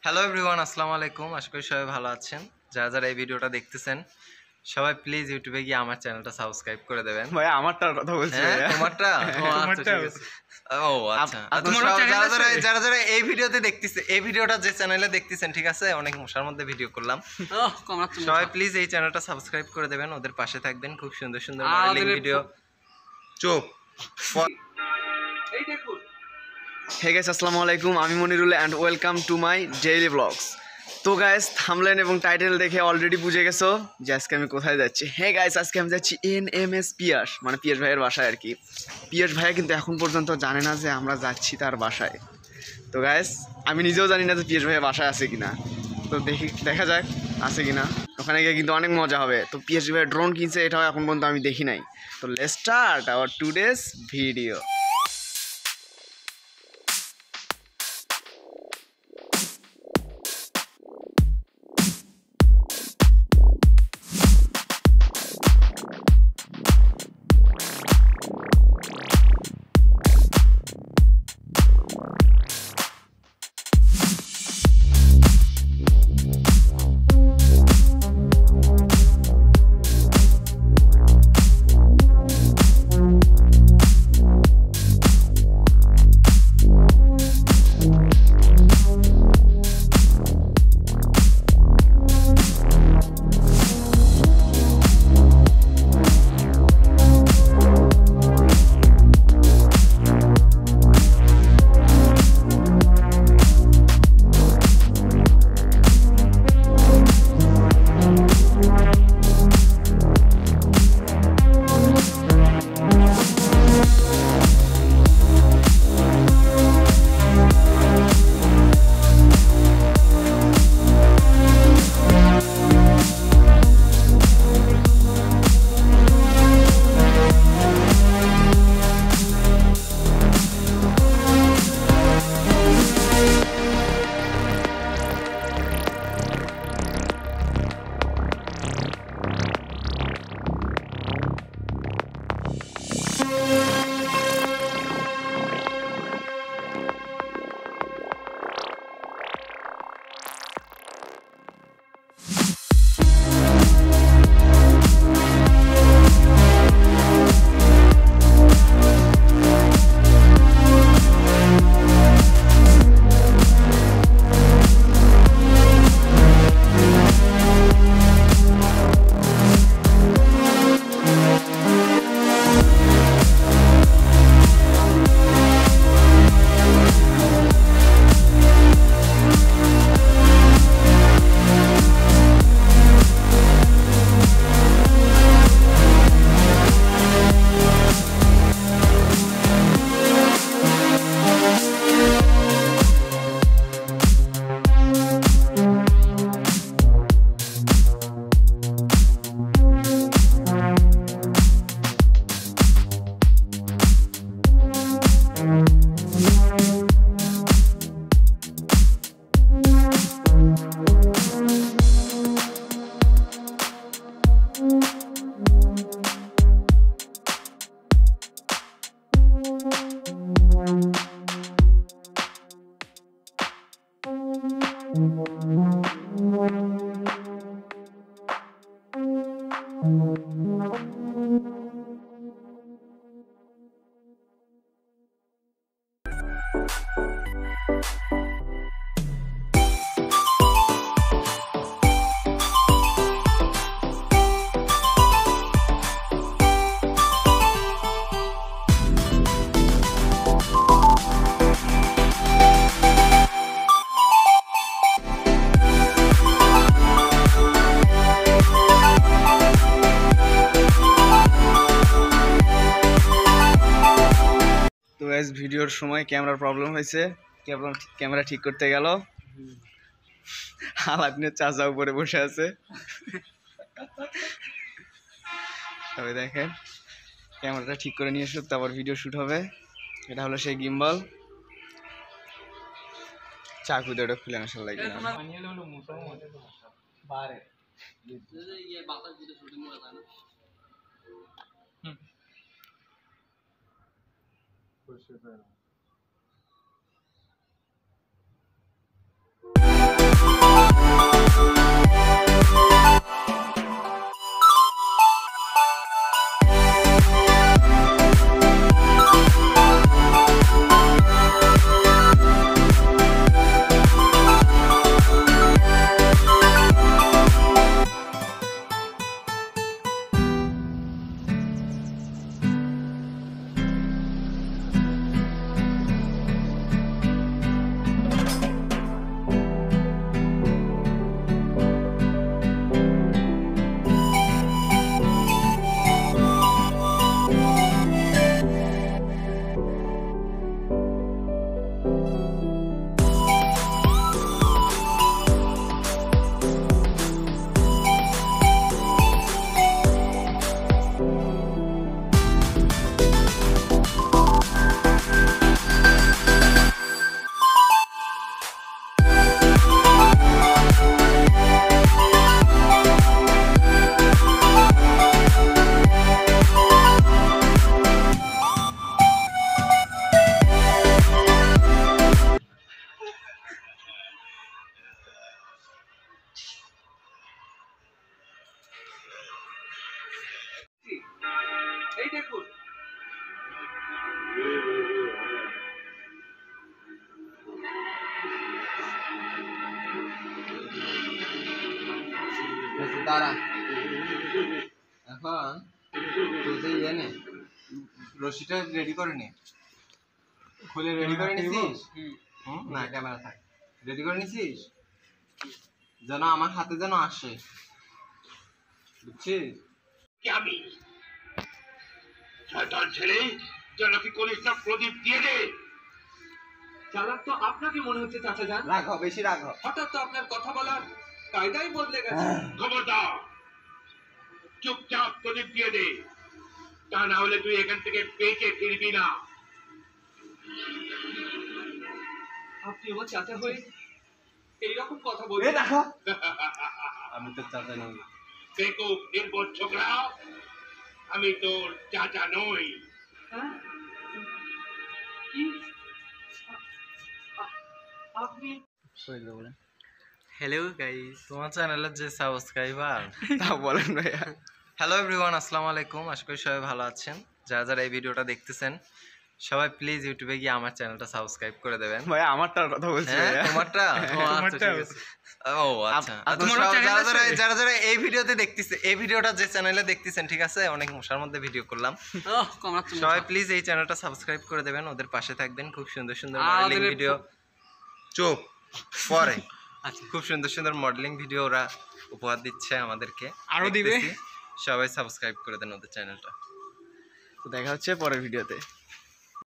Hello everyone, আসসালামু আলাইকুম। আশা করি সবাই ভালো আছেন। যারা যারা এই ভিডিওটা দেখতেছেন সবাই প্লিজ ইউটিউবে গিয়ে আমার চ্যানেলটা সাবস্ক্রাইব করে দেবেন। ভাই আমারটার কথা বলছি হ্যাঁ, ভাইয়া। তোমারটা? ও আচ্ছা, ঠিক আছে। ও আচ্ছা, তোমারও চ্যানেল আছে? যারা যারা এই ভিডিওতে দেখতেছে, এই ভিডিওটা যে চ্যানেলে দেখতেছেন, ঠিক আছে, অনেক মশার মধ্যে ভিডিও করলাম। সবাই প্লিজ এই চ্যানেলটা সাবস্ক্রাইব করে দেবেন, ওদের পাশে থাকবেন। খুব সুন্দর সুন্দর মডেলিং ভিডিও। চুপ। হে গাইস, আসসালামু আলাইকুম। আমি Monirul and welcome to my daily vlogs. তো গাইস, থাম্বনেল এবং টাইটেল দেখে অলরেডি বুঝে গেছো যে আজকে আমি কোথায় যাচ্ছি। হে গাইস, আজকে আমি যাচ্ছি NMS পিয়াস, মানে পিয়াস ভাইয়ের বাসায় আর কি। পিয়াস ভাইয়া কিন্তু এখন পর্যন্ত জানে না যে আমরা যাচ্ছি তার বাসায়। তো গাইস, আমি নিজেও জানি না যে পিয়াস ভাইয়ের বাসায় আছে কিনা। তো দেখা যাক আছে কিনা। ওখানে গিয়ে কিন্তু অনেক মজা হবে। তো পিয়াস ভাইয়ের ড্রোন কিনছে, এটাও এখন পর্যন্ত আমি দেখি নাই। তো let's start our today's video. তো গাইস, ভিডিওর সময় ক্যামেরার প্রবলেম হয়েছে। ক্যামেরা ঠিক করতে গেল, আলাদিনের চাচা উপরে বসে আছে। সবাই দেখেন, ক্যামেরাটা ঠিক করে নিয়ে আসুক, তারপর ভিডিও শুট হবে। এটা হলো সেই গিম্বল। চাকু দিয়ে ওটা খুলে আসার লাগে না। দাঁড়া এখন তুই ইয়ে নে রশিটা রেডি করে নে খুলে রেডি করে নিছিস না ক্যামেরা থাক রেডি করে নিছিস যেন আমার হাতে যেন আসে বুঝছিস কি আমি শয়তান ছেলে যেন কি করিস না প্রদীপ দিয়ে দে চালাক তো আপনাকে মনে হচ্ছে চাচা যান রাখো বেশি রাখো হঠাৎ তো আপনার কথা বলার কায়দাই বদলে গেছে খবরদার চুপচাপ প্রদীপ দিয়ে দে তা না হলে তুই এখান থেকে বেঁচে ফিরবি না আপনি আমার চাচা হয়ে এইরকম কথা বলছেন রাখো আমি তো চাচা নই দেখো এরপর ছোকরা আমি তোর চাচা নই হ্যাঁ? কি? আপনি হ্যালো গাইস তোমার চ্যানেলের যে সাবস্ক্রাইবার তা বলেন ভাইয়া। হ্যালো এভরিওয়ান আসসালামু আলাইকুম আশা করি সবাই ভালো আছেন যারা যারা এই ভিডিওটা দেখতেছেন সবাই প্লিজ ইউটিউবে গিয়ে আমার চ্যানেলটা সাবস্ক্রাইব করে দেবেন ভাইয়া আমারটার কথা বলছি হ্যাঁ ভাইয়া। তোমারটা ও আচ্ছা ঠিক আছে ও আচ্ছা তোমারও channel যারা যারা আছে? যারা যারা এই ভিডিওতে দেখতেছে এই ভিডিওটা যে চ্যানেলে দেখতেছেন ঠিক আছে অনেক মশার মধ্যে ভিডিও করলাম সবাই প্লিজ এই চ্যানেলটা সাবস্ক্রাইব করে দেবেন ওদের পাশে থাকবেন খুব সুন্দর সুন্দর মডেলিং ভিডিও চুপ পরে আচ্ছা খুব সুন্দর সুন্দর মডেলিং ভিডিও ওরা উপহার দিচ্ছে আমাদেরকে আরো দিবে? দেখতেছি। সবাই সাবস্ক্রাইব করে দেন ওদের চ্যানেলটা তো দেখা হচ্ছে পরের ভিডিওতে।